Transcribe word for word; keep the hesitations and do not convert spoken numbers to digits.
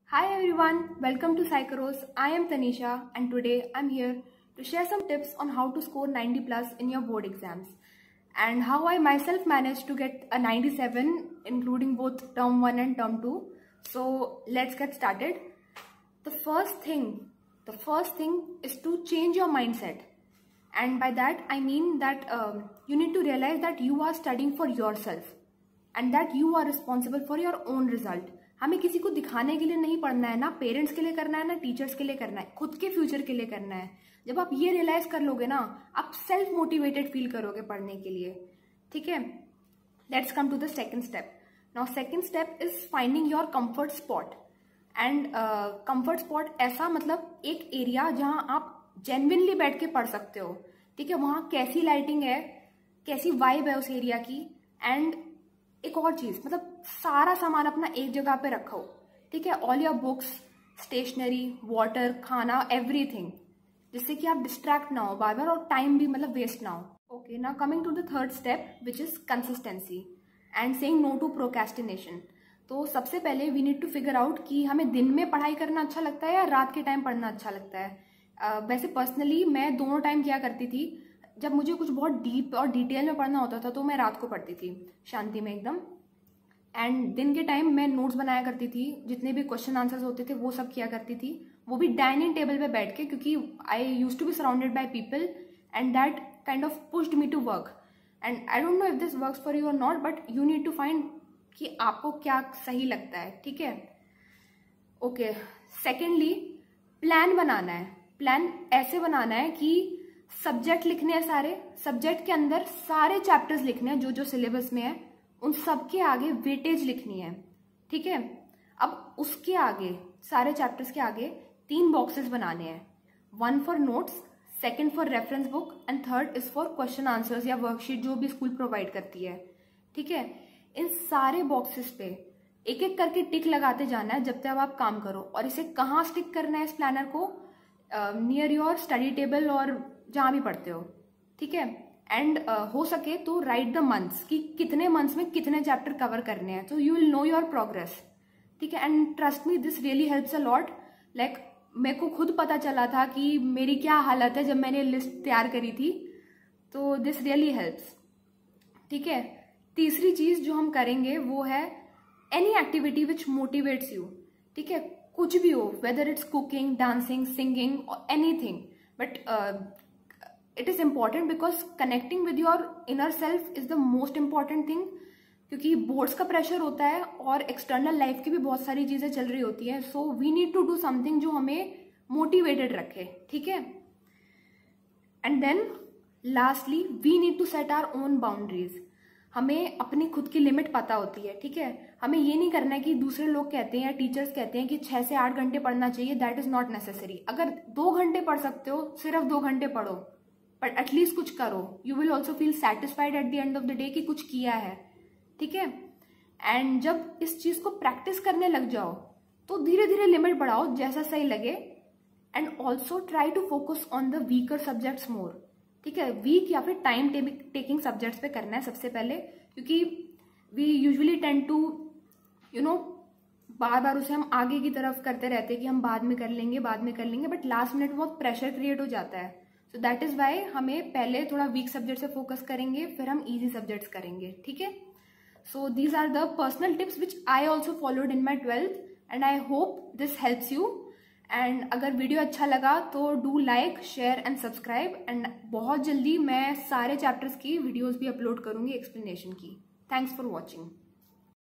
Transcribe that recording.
Hi everyone, welcome to Psychoros. I am Tanisha and today I'm here to share some tips on how to score ninety plus in your board exams and how I myself managed to get a ninety-seven including both term one and term two. So let's get started. The first thing, the first thing is to change your mindset. And by that I mean that um, you need to realize that you are studying for yourself and that you are responsible for your own result. हमें किसी को दिखाने के लिए नहीं पढ़ना है, ना पेरेंट्स के लिए करना है ना टीचर्स के लिए करना है, खुद के फ्यूचर के लिए करना है. जब आप ये रियलाइज कर लोगे ना, आप सेल्फ मोटिवेटेड फील करोगे पढ़ने के लिए. ठीक है, let's come to the second step. Now second step is finding your comfort spot. And comfort spot ऐसा मतलब एक एरिया जहां आप जेन्युइनली बैठ के पढ़ सकते हो. ठीक है, वहां कैसी लाइटिंग है, कैसी वाइब है उस एरिया की. एंड एक और चीज, मतलब सारा सामान अपना एक जगह पे रखो. ठीक है, all your books, stationery, water, खाना, एवरीथिंग, जिससे कि आप डिस्ट्रैक्ट ना हो बार बार और टाइम भी मतलब वेस्ट ना हो. Okay, now coming to the third step which is consistency and saying no to procrastination. तो सबसे पहले we need to figure out कि हमें दिन में पढ़ाई करना अच्छा लगता है या रात के टाइम पढ़ना अच्छा लगता है. uh, वैसे पर्सनली मैं दोनों टाइम किया करती थी. जब मुझे कुछ बहुत डीप और डिटेल में पढ़ना होता था तो मैं रात को पढ़ती थी शांति में एकदम. एंड दिन के टाइम मैं नोट्स बनाया करती थी, जितने भी क्वेश्चन आंसर्स होते थे वो सब किया करती थी, वो भी डाइनिंग टेबल पे बैठ के, क्योंकि I used to be surrounded by people and that kind of pushed me to work. And I don't know if this works for you और not, but you need to find कि आपको क्या सही लगता है. ठीक है, ओके. सेकेंडली, प्लान बनाना है. प्लान ऐसे बनाना है कि सब्जेक्ट लिखने हैं, सारे सब्जेक्ट के अंदर सारे चैप्टर्स लिखने हैं जो जो सिलेबस में है, उन सब के आगे वेटेज लिखनी है. ठीक है, अब उसके आगे सारे चैप्टर्स के आगे तीन बॉक्सेस बनाने हैं. One for notes, second for reference book and third is for question answers या वर्कशीट जो भी स्कूल प्रोवाइड करती है. ठीक है, इन सारे बॉक्सेस पे एक एक करके टिक लगाते जाना है जब तक आप काम करो. और इसे कहाँ स्टिक करना है इस प्लानर को? नियर योर स्टडी टेबल और जहां भी पढ़ते हो. ठीक है, एंड uh, हो सके तो राइट द मंथ्स कि कितने मंथ्स में कितने चैप्टर कवर करने हैं, तो you will know your progress. ठीक है, and trust me this really helps a lot. Like मेरे को खुद पता चला था कि मेरी क्या हालत है जब मैंने लिस्ट तैयार करी थी, तो दिस रियली हेल्प्स. ठीक है, तीसरी चीज जो हम करेंगे वो है any activity which motivates you. ठीक है, कुछ भी हो, whether it's cooking, dancing, singing और anything, but it is important because connecting with your inner self is the most important thing. क्योंकि बोर्ड्स का प्रेशर होता है और एक्सटर्नल लाइफ की भी बहुत सारी चीजें चल रही होती है. So we need to do something जो हमें मोटिवेटेड रखे. ठीक है, and then lastly we need to set our own boundaries. हमें अपनी खुद की लिमिट पता होती है. ठीक है, हमें ये नहीं करना है कि दूसरे लोग कहते हैं या टीचर्स कहते हैं कि छह से आठ घंटे पढ़ना चाहिए. That is not necessary. अगर दो घंटे पढ़ सकते हो, सिर्फ दो घंटे पढ़ो, बट एटलीस्ट कुछ करो. You will also feel satisfied at the end of the day कि कुछ किया है. ठीक है, एंड जब इस चीज को प्रैक्टिस करने लग जाओ तो धीरे धीरे लिमिट बढ़ाओ जैसा सही लगे. And also try to focus on the weaker subjects more. ठीक है, वीक या फिर टाइम टेकिंग सब्जेक्ट्स पे करना है सबसे पहले, क्योंकि we usually tend to you know बार बार उसे हम आगे की तरफ करते रहते हैं कि हम बाद में कर लेंगे बाद में कर लेंगे, बट लास्ट मिनट बहुत प्रेशर क्रिएट हो जाता है. सो दैट इज वाई हमें पहले थोड़ा वीक सब्जेक्ट से फोकस करेंगे, फिर हम इजी सब्जेक्ट्स करेंगे. ठीक है, so these are the personal tips which I also followed in my twelfth and I hope this helps you. And अगर वीडियो अच्छा लगा तो do like, share and subscribe. And बहुत जल्दी मैं सारे चैप्टर्स की वीडियोज भी अपलोड करूंगी एक्सप्लेनेशन की. Thanks for watching.